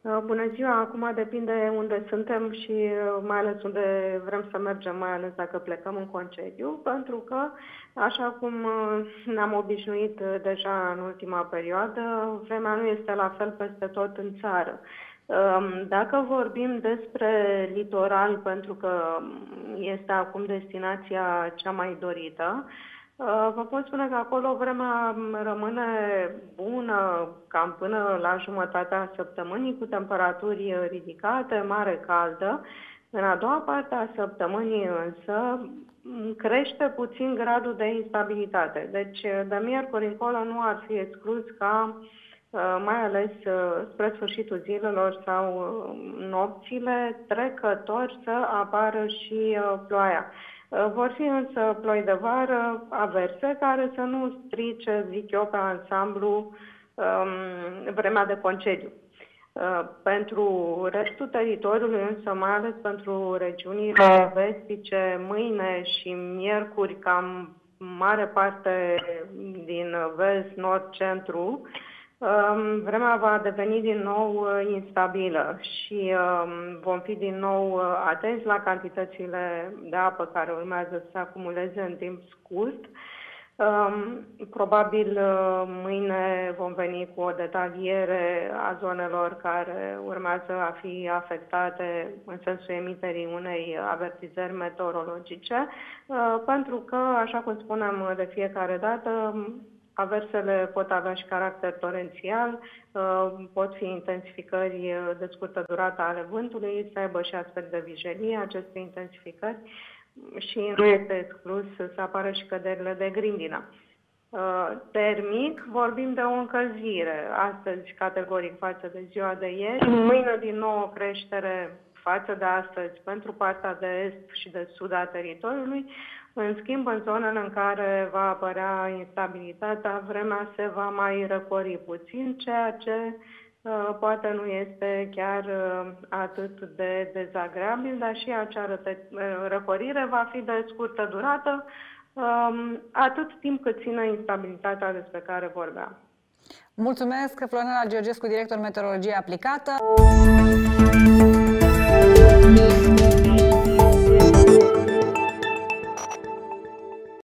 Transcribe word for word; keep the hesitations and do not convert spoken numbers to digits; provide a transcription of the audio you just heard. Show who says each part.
Speaker 1: Bună ziua! Acum depinde unde suntem și mai ales unde vrem să mergem, mai ales dacă plecăm în concediu, pentru că, așa cum ne-am obișnuit deja în ultima perioadă, vremea nu este la fel peste tot în țară. Dacă vorbim despre litoral, pentru că este acum destinația cea mai dorită, vă pot spune că acolo vremea rămâne bună cam până la jumătatea săptămânii, cu temperaturi ridicate, mare caldă. În a doua parte a săptămânii însă crește puțin gradul de instabilitate. Deci de miercuri încolo nu ar fi exclus ca, mai ales spre sfârșitul zilelor sau nopțile, trecători să apară și ploaia. Vor fi însă ploi de vară averse care să nu strice, zic eu, pe ansamblu vremea de concediu. Pentru restul teritoriului, însă mai ales pentru regiunile vestice, mâine și miercuri, cam mare parte din vest, nord, centru, vremea va deveni din nou instabilă și vom fi din nou atenți la cantitățile de apă care urmează să se acumuleze în timp scurt. Probabil mâine vom veni cu o detaliere a zonelor care urmează a fi afectate în sensul emiterii unei avertizări meteorologice, pentru că, așa cum spunem de fiecare dată, aversele pot avea și caracter torențial, pot fi intensificări de scurtă durată ale vântului, să aibă și aspect de vijelie aceste intensificări și nu este exclus să apară și căderile de grindină. Termic, vorbim de o încălzire, astăzi categoric față de ziua de ieri, mâine din nou o creștere față de astăzi pentru partea de est și de sud a teritoriului. În schimb, în zonele în care va apărea instabilitatea, vremea se va mai răcori puțin, ceea ce uh, poate nu este chiar uh, atât de dezagreabil, dar și acea răcorire va fi de scurtă durată, uh, atât timp cât ține instabilitatea despre care vorbeam.
Speaker 2: Mulțumesc, Florinela Georgescu, director meteorologie aplicată.